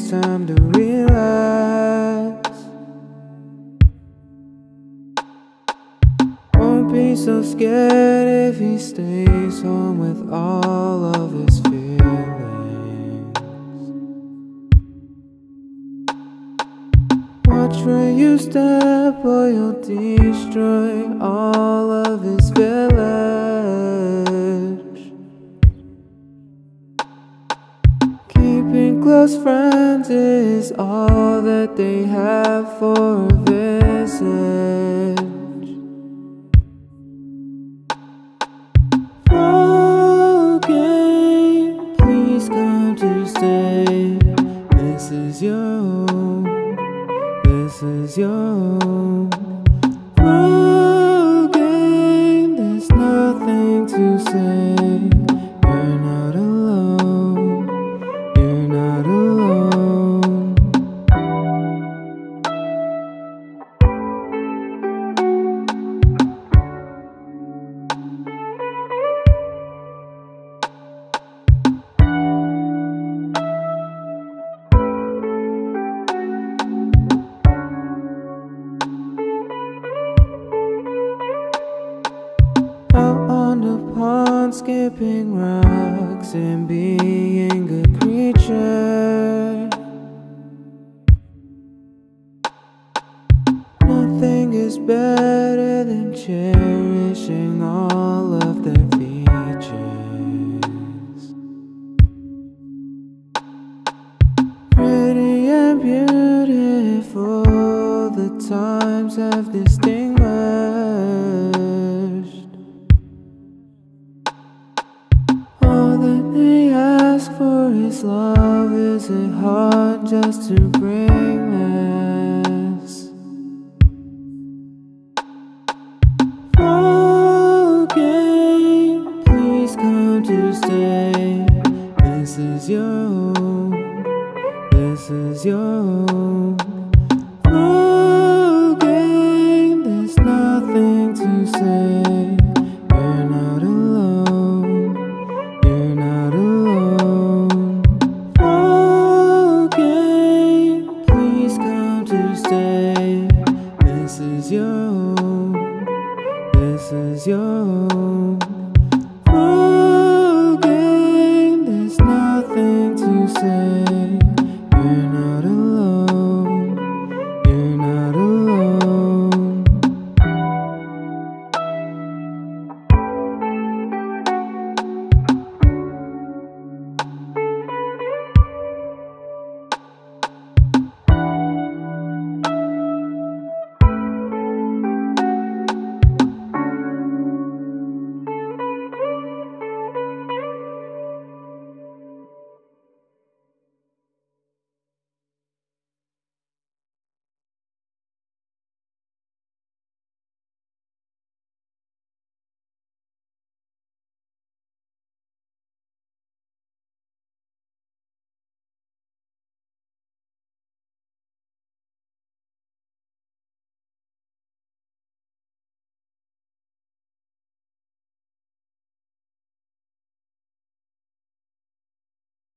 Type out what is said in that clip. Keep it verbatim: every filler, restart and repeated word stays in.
takes time to relax. Won't be so scared if he stays home with all of his feelings. Watch where you step or you'll destroy all of his village. Keeping close friends is all that they have for a visit. This is your home, this is your home. Rule game, there's nothing to say. You're not alone, you're not alone. Out on the pond, skipping rocks and being a creature. Nothing is better than cherishing all of their features. Pretty and beautiful, the times have distinguished. For his love, is it hard just to bring this? Okay, please come to stay. This is your home, this is your home. Okay, there's nothing to say. You're not alone, you're not alone. This is your home, this is your home.